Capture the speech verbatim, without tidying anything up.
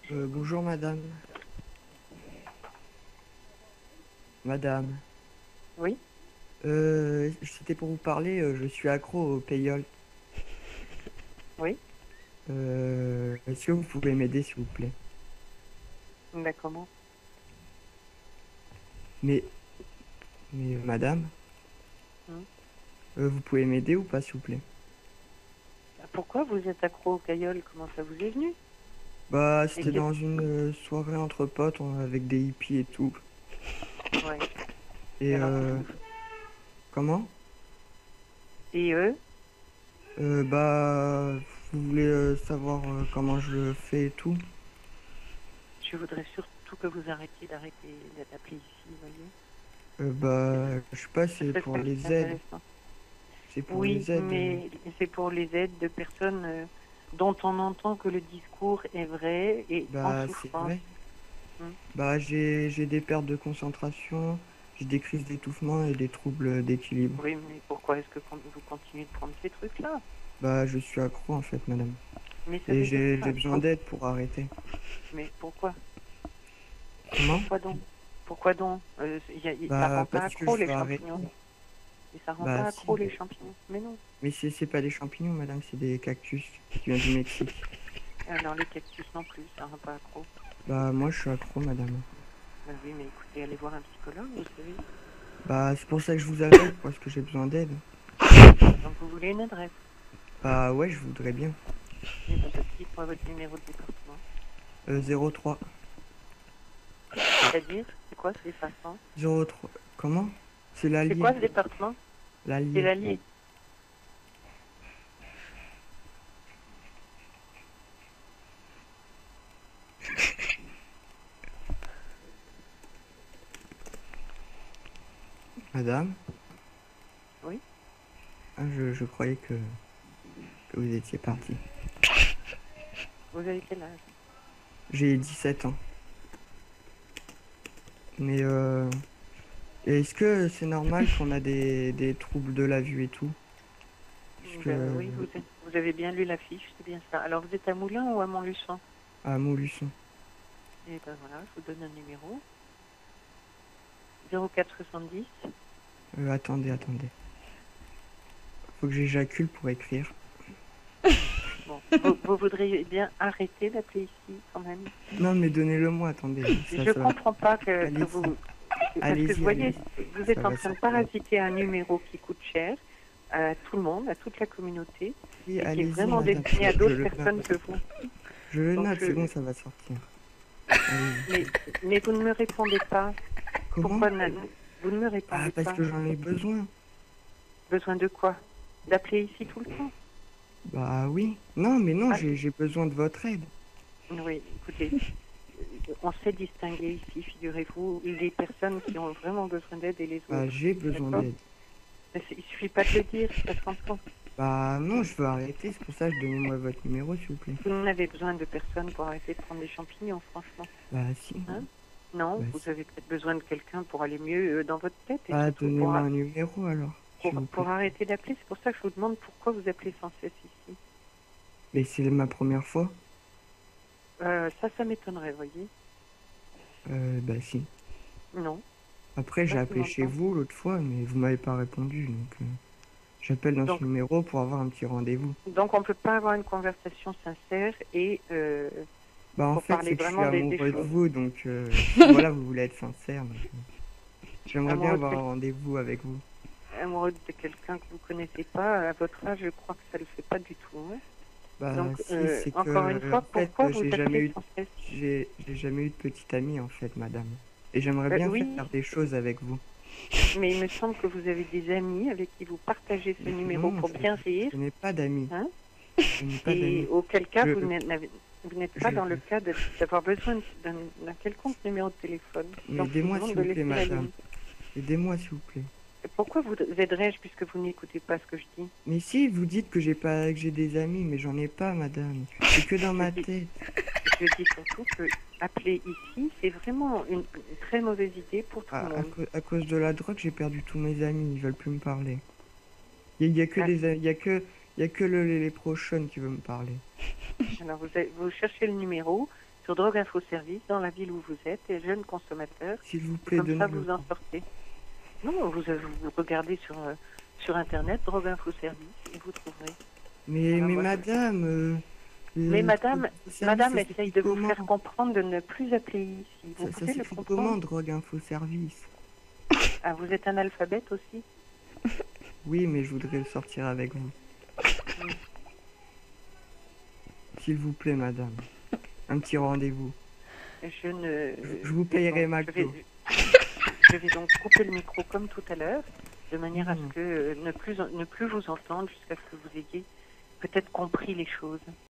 Euh, bonjour madame. Madame. Oui, Euh, c'était pour vous parler, euh, je suis accro au payolt. oui. Euh, est-ce que vous pouvez m'aider s'il vous plaît? Bah comment? Mais, mais euh, madame, Hmm. euh, vous pouvez m'aider ou pas s'il vous plaît? Bah, pourquoi vous êtes accro au caillol? Comment ça vous est venu? Bah Et c'était qu'est- dans une euh, soirée entre potes on- avec des hippies et tout. ouais. Et Et alors, euh, qu'est-ce que comment? et eux? Euh, bah vous voulez euh, savoir euh, comment je le fais et tout? Je voudrais surtout que vous arrêtiez d'arrêter d'appeler ici, vous voyez. Euh, Hein, bah je sais pas, ça c'est serait pour pas les aides. intéressant. C'est pour Oui, les aides. euh. mais c'est pour les aides de personnes euh, dont on entend que le discours est vrai et en Bah c'est souffrance. vrai. Hmm. Bah, j'ai, j'ai des pertes de concentration, j'ai des crises d'étouffement et des troubles d'équilibre. Oui, mais pourquoi est-ce que con- vous continuez de prendre ces trucs-là? Bah, je suis accro en fait, madame. Mais ça Et veut dire j'ai, j'ai quoi? besoin Com- d'aide pour arrêter. Mais pourquoi? Comment? Pourquoi donc? Pourquoi donc? Euh, y a- y- ça Bah, rend pas parce que accro je les veux arrêter. champignons. Et ça rend Bah, pas accro si. les champignons. Mais non. Mais c'est, c'est pas des champignons, madame, c'est des cactus qui viennent du Mexique. Alors les cactus non plus, ça rend pas accro. Bah, moi, je suis accro, madame. Ben oui, mais écoutez, allez voir un psychologue, vous savez. Bah, c'est pour ça que je vous appelle, parce que j'ai besoin d'aide. Donc vous voulez une adresse. Bah, ouais, je voudrais bien. Et ben, dites-moi votre numéro de département. Euh, zéro trois. C'est-à-dire, c'est quoi ce département? zéro trois. Comment? C'est C'est l'Allier. quoi ce département? C'est L'Allier. l'Allier. Madame? Oui. Ah, je, je croyais que, que vous étiez partie. Vous avez quel âge? J'ai dix-sept ans. Mais euh, est-ce que c'est normal qu'on a des, des troubles de la vue et tout? Puisque Ben oui, vous, êtes- vous avez bien lu l'affiche, c'est bien ça. Alors vous êtes à Moulins ou à Montluçon? à Montluçon. Et ben voilà, je vous donne un numéro. zéro quatre soixante-dix. Euh, attendez, attendez. Faut que j'éjacule pour écrire. Bon, vous, vous voudriez bien arrêter d'appeler ici quand même. Non, mais donnez-le-moi, attendez. Ça, Je ça va. comprends pas que, que Allez-y, vous... Parce que vous allez-y, voyez, allez-y. vous Ça êtes en va train de sortir. parasiter un numéro qui coûte cher à tout le monde, à toute la communauté, Oui, et qui est allez-y, vraiment madame. destiné à Je, je d'autres le personnes note. que vous. Je le Donc note, c'est je... bon, ça va sortir. Allez-y. mais, mais vous ne me répondez pas. Comment? Pourquoi ne- vous ne me Ah, répondez parce pas? que j'en ai besoin. Besoin de quoi? D'appeler ici tout le temps? Bah oui. Non, mais non, Ah, j'ai j'ai besoin de votre aide. oui, écoutez, on sait distinguer ici, figurez-vous, les personnes qui ont vraiment besoin d'aide et les Bah, autres. j'ai besoin D'accord? d'aide. Mais c'est- il suffit pas de le dire, ça s'entend. Bah non, je veux arrêter, c'est pour ça que donnez-moi votre numéro, s'il vous plaît. Vous n'avez besoin de personne pour arrêter de prendre des champignons, franchement. Bah si. Hein? Non, Bah, vous si. avez peut-être besoin de quelqu'un pour aller mieux euh, dans votre tête et Bah, surtout pour, donnez-moi a- un numéro alors, pour, s'il vous pour plaît. arrêter d'appeler. C'est pour ça que je vous demande pourquoi vous appelez sans cesse ici. Mais c'est ma première fois. Euh, ça, ça m'étonnerait, voyez. Euh, bah si. Non, Après, pas j'ai si appelé chez longtemps. vous l'autre fois, mais vous m'avez pas répondu, donc euh, j'appelle dans Donc, ce numéro pour avoir un petit rendez-vous. donc on ne peut pas avoir une conversation sincère et euh, Bah en pour fait, parler c'est que je suis vraiment des, des amoureux de choses. vous, donc euh, voilà, vous voulez être sincère. Donc, euh, j'aimerais bien Amoureux de, avoir un quel- rendez-vous avec vous. amoureux de quelqu'un que vous connaissez pas, à votre âge, je crois que ça ne le fait pas du tout. Hein. Bah Donc, si, euh, c'est encore que une en fois, fait, pourquoi vous j'ai jamais appelez eu, sans cesse? j'ai j'ai jamais eu de petite amie en fait, madame. Et j'aimerais Euh, bien Oui, faire des choses avec vous. mais il me semble que vous avez des amis avec qui vous partagez ce numéro Non, pour je, bien rire, je n'ai pas d'amis. hein, Je n'ai pas et d'amis. auquel cas Je, vous n'êtes n'avez- vous n'êtes pas je, dans le cas de- d'avoir besoin d'un d'un quelconque numéro de téléphone. mais Donc je vous aidez-moi demande s'il de vous plaît, laisser la madame. ligne. Aidez-moi s'il vous plaît. Et pourquoi vous aiderais-je puisque vous n'écoutez pas ce que je dis? Mais si, vous dites que j'ai pas, que j'ai des amis, mais j'en ai pas, madame. C'est que dans Je ma dis, tête. je dis surtout que appeler ici, c'est vraiment une, une très mauvaise idée pour tout À, le à monde. cau- à cause de la drogue, j'ai perdu tous mes amis. Ils veulent plus me parler. Il y, a y a que Ah, des, a- y a que, y a que le, les, les prochains qui veulent me parler. alors vous, avez- vous cherchez le numéro sur Drogue Info Service dans la ville où vous êtes, et jeunes consommateurs. S'il vous Et plaît, comme ça, donnez-le. vous en sortez. Non, vous, vous regardez sur, euh, sur Internet, Drogue Info Service, et vous trouverez. Mais, Voilà, mais moi, je- madame... euh, Mais le- madame, le service, madame ça essaye s'écrit de vous comment faire comprendre de ne plus appeler ici. Vous Ça, ça pouvez le s'écrit comprendre. comment, drogue info service? Ah, vous êtes un alphabète aussi? Oui, mais je voudrais le sortir avec vous. Oui. S'il vous plaît, madame. Un petit rendez-vous. Je ne. Je, je vous payerai Bon, je, vais, McDo. je vais donc couper le micro comme tout à l'heure, de manière à Mhm. ce que euh, ne plus, ne plus vous entendre jusqu'à ce que vous ayez peut-être compris les choses.